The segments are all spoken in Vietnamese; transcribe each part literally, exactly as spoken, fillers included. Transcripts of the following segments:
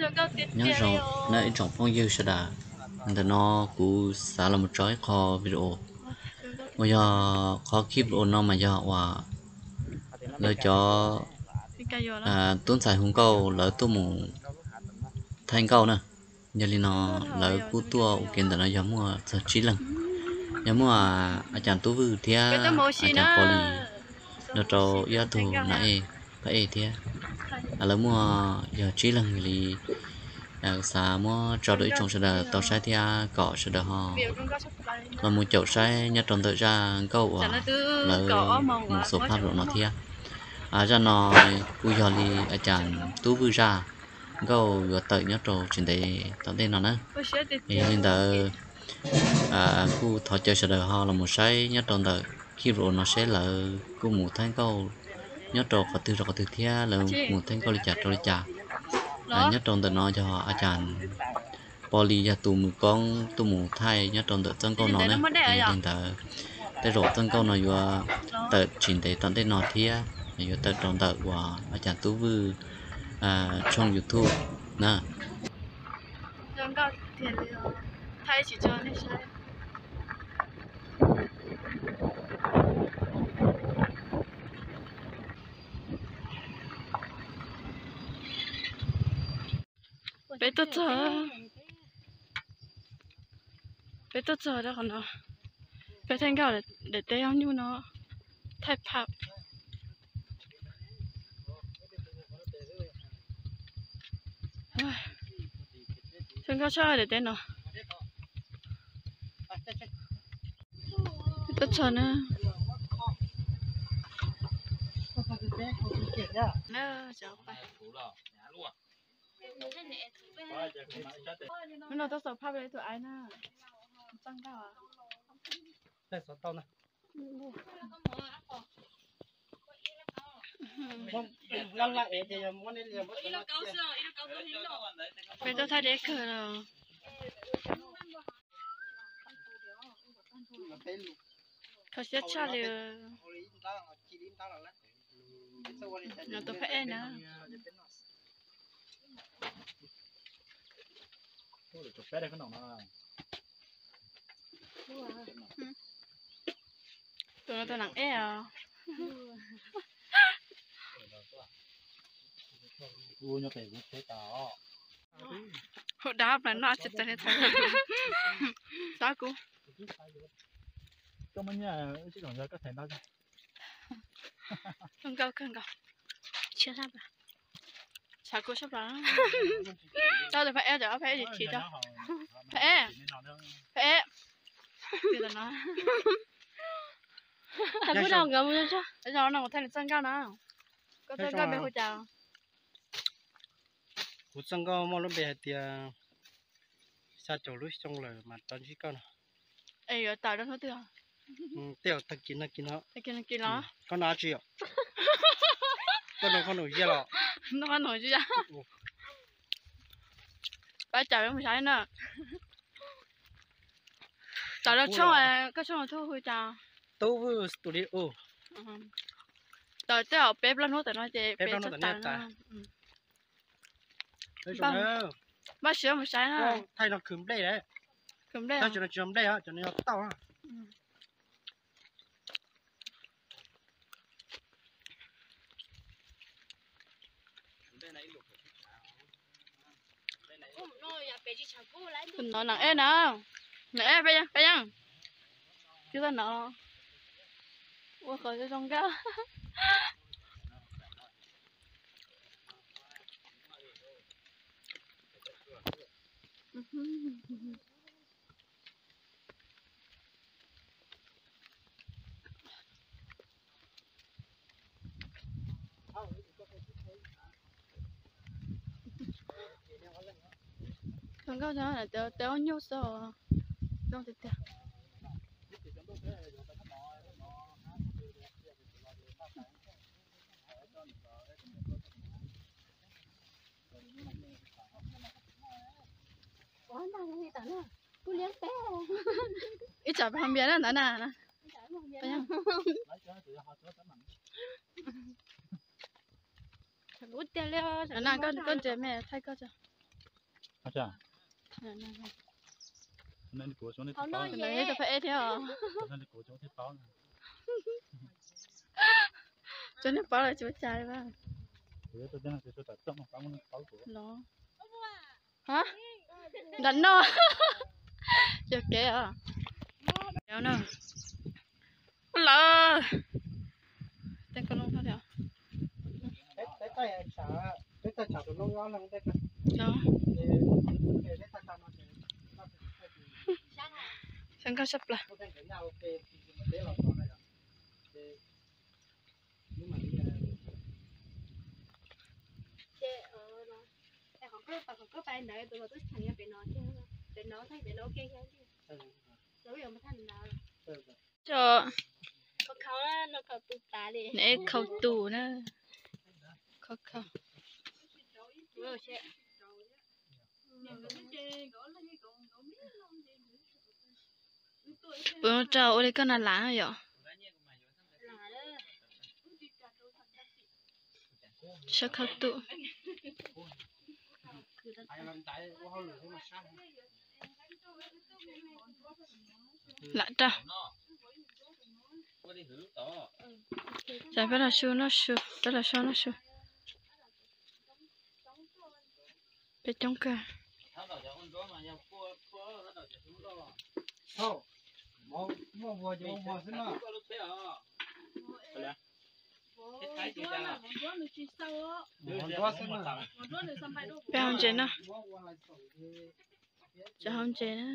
nhớ rồi nãy trong phong yêu sẽ đãแต่nó cũng xả là một trái kho video bây giờ khó clip ôn nó mà giờ và lỡ cho à tuấn xài hung câu lỡ tôi muốn thành câu nè giờ li nó lỡ cú tua kiệnแต่nó giống mà sợ chí lần giống màอาจารย์ตู้vư thiaอาจารย์ปอลีnó cho yêu tu nãy phải thia à lỡ mua giờ chí lần thì à xã mua cho đỡ trong sợi tàu sai thia cọ sợi đỡ ho là một chậu sai nhất trong tự ra câu à lỡ một số phát rồi nó thia à ra nó cú giờ điอาจารย์ตู้vư ra câu vừa tự nhất rồi chuyện đấy tao tên nó nữa thì nên tờ à cú thọ chơi sợi đỡ ho là một sai nhất trong tự khi rồi nó sẽ là cú một tháng câu nhất rồi có từ rồi có từ thia là một tháng câu đi chặt rồi chặt à, nhất trong tự nó choอาจารย์ปอลีจะตูมือกล้องตูหมูไทยnhất trong tự chân câu nó này thì nên tờ tới rồi chân câu nó vừa tự chuyện đấy tận tới nó thia vừa tự trong tự củaอาจารย์ตู้vư à trong YouTube nè chân câu tiền thay chỉ cho nên sai bé tốt chờ bé tốt chờ đó còn nó bé thanh cao để để teo như nó thay phạp thanh cao cho để tên nó bé tốt chờ nữa nè cháu phải mình nói tao sợ phá về tụi ai nè tăng cao à đây sợ tao nè ngăn lại thì muốn đi làm bây giờ thay để cửa rồiเขาเสียชาเลยnó tôi phải nè chụp bé đây có nòng nào tụi nó tôi nặng e à u nhóc này cũng thế tao họ đáp là nó chết chết hết sao cô cho mình nhà chứ còn ra có thể đâu không cao không cao chưa sao à sao cô sắp đó sao thì phải e giờ phải gì chỉ cho phải e phải e thì là nó thằng cứ nào gầm lên chứ bây giờ nó thay được chân cao nào có chân cao bé hồi chào cú chân cao mà nó bé thì sao chỗ lúc trong lời mà toàn chỉ cao nào ấy ở tại đó thôi tiêu tiêu ta kín nó kín nó ta kín nó kín nó con nào chịu con nào con nào dễ lọ nó con nổi chứ à bây giờ nó mới sai nữa tại đó cho cái cho nó thôi hồi chào tôi vừa studio tại tiêu bếp lên nó tại nó chơi bếp lên nó tại nó vâng bác sĩ mới sai nữa thay nó cứng đây đấy cứng đây thay cho nó chấm đây á cho nó tao á nó nặng e nào nặng e bây giờ bây giờ chứ ta nó ủa khỏi cho trong cao không có sao là tao tao nhớ sao đâu thì tao ít chả không biết nữa nè nè út tiền leo nè con con trẻ mẹ thay con cho अच्छा nè nè nè nên đi cổ xuống đi không pháo nói gì cho phải theo nên đi cổ xuống đi pháo cho nên bảo là chú trai ba thế tôi đang sẽ cho tập trong một pháo pháo cổ nó hả đánh nó chưa kể à kéo nữa lỡ tên con không theo Tết Tết tay chả Tết tay chả tụi nó ngon lắm Tết đó Tết tay chả nó sang cao sắp là có thể cái nào ok thì mà thế là có này rồi nhưng mà còn có còn có bạn đợi tụi nó tới thành ra bị nó chứ bị nó thấy bị nó ok chứ rồi giờ mà thành nào cho có khâu á nó khâu tụt tà đi nè khâu tủ nữa khâu khâu rồi sẽ bữa trâu ở đây có nà lá rồi sao khâu tủ ai làm tại có hơi lửa mà sao lạ trâu chả biết là su nó su đó là sao nó su để trong cơ thôi mua mua vừa cho mua xin mà mua xin mà bé không chế nó chả không chế nữa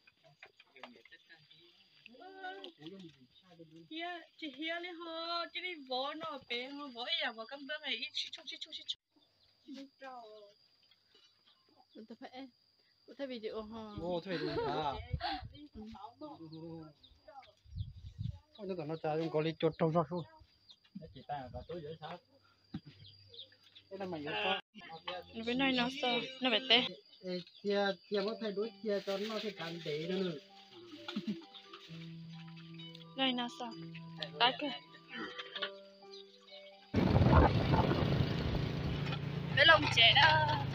kia chỉ here đi ho chỉ đi vỗ nó bé ho vỗ ấy à vỗ cắm bơm này ít chút chút chút chút chút mình ta phải mình ta video ha mua thuê luôn à nó còn nó trả dùng có lý chốt trong sao chỉ ta có tối dưới sao cái này mày nhớ con nó bên này nó sao nó phải tê chia chia có thay đổi chia cho nó thì càng để nữa này nó sao tái cơ với lông trẻ đó